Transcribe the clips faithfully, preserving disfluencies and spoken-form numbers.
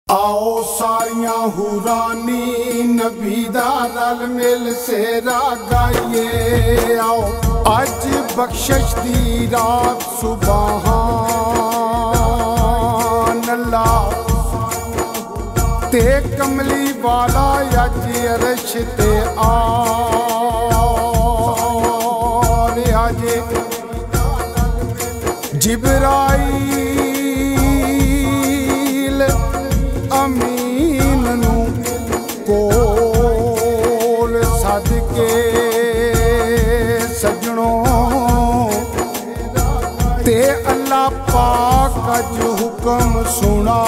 आओ सारियां हुरानी नबी दा रल मिल सेरा गाइए। आओ अज बख्शिश दी रात सुबहान अल्लाह ते कमली वाला अज अरश ते आ अज जिब्राइल अमीन नू कोल सदके सजनों ते अल्लाह पाक अज हुक्म सुना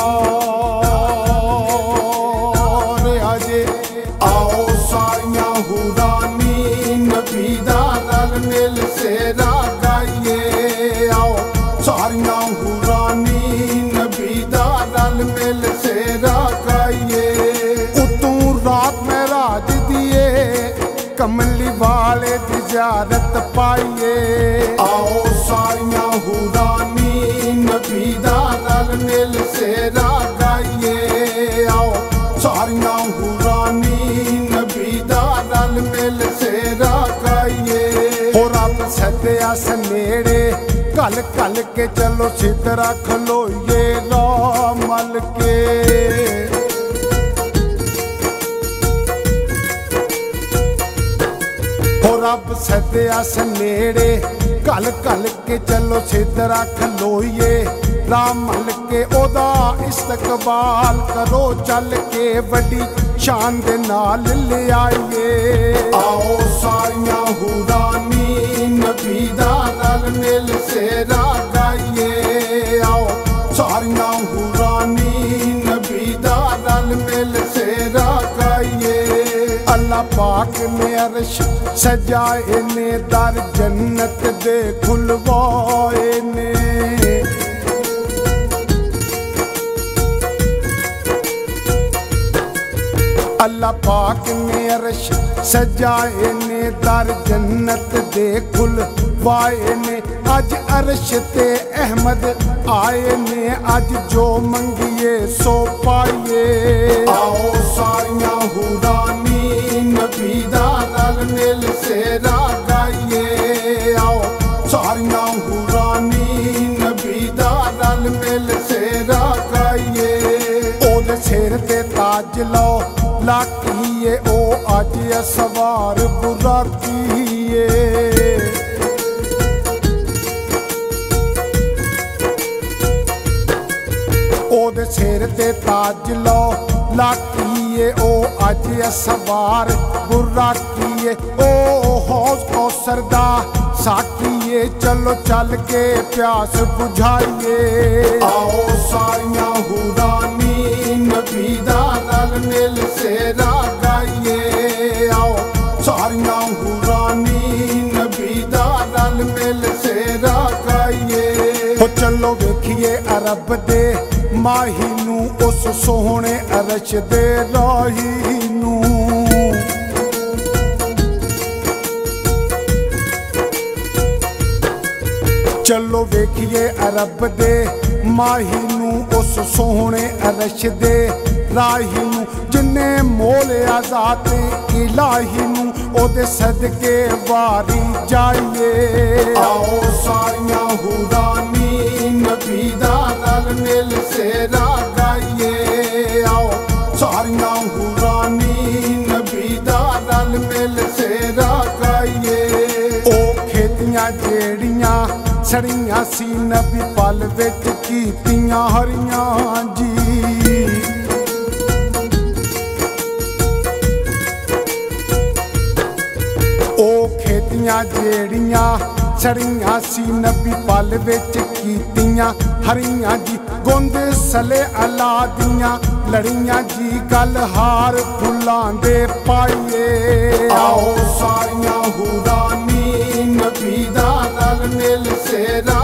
अजे। आओ सारियां हुरानी नबी दा रल मिल सेरा गाइए। आओ सारियां हुरानी नबी दा रल मिल सेरा गाइए। उतों रात में राज दिए कमली वाले दी ज़ियारत पाइए। आओ सारियां हुरानी नबी दा रल मिल सेरा गाइए। आओ सारियां हुरानी नबी दा रल मिल सेरा गाइए। हो रब सद्या सनेड़े कल कल के चलो सिदरा खलोइए ला मल के। हो रब सद्या सनेड़े कल कल के चलो सिदरा खलोइए राम मल के ओदा इस्तकबाल करो चल के वड्डी शान दे नाल ले आइए। आओ सारियां हुरानी नबी दा रल मिल सेरा गाइए। आओ सारियां हुरानी नबी दा रल मिल सेरा गाइए। अल्लाह पाक ने अर्श सजाए ने दर जन्नत दे खुलवाए ने। अल्लाह पाक ने अर्श सजाए ने दर जन्नत दे खुलवाए ने। अज अर्श ते अहमद आए ने अज जो मंगिए सो पाइए। आओ सारियां हुरानी नबी दा रल मिल सेरा गाइए। आओ सारियां हुरानी नबी दा रल मिल सेरा गाइए। ओदे सिर ते ताज लो लाकिए ओ अज सवार बुरा किए। ओदे सिर ते ताज लो लाकिए ओ अज सवार बुरा किए। ओ हौज कौसर दा साकिए चलो चल के प्यास बुझाइए। आओ सारियां हुरानी नबी दा रल मिल सेरा गाइए। आओ सारियां हुरानी नबी दा रल मिल सेरा गाइए। हो चलो वेखिए अरब दे माही नू उस सोहने अरश दे राही नू। चलो वेखिए अरब दे माही नू उस सोहने अरश दे राही नू जिन्ने मोल आजाद इलाही नू ओदे सदके वारी जाइए। आओ सारियां हुरानी नबी दा रल मिल सेरा गाइए। आओ सारियां हुरानी नबी दा रल मिल सेरा गाइए। ओ खेतियां जेड़ियां सड़ियां सी नबी पल विच कीतियां हरियां जी। ओ खेतियां जेड़ियां सड़ियां सी नबी पल विच कीतियां हरियां जी। गुंद सले अला दियां लड़ियां जी गल हार फुल्लां दे पाइए। आओ सारियां हुरानी नबी दा रल मिल सेरा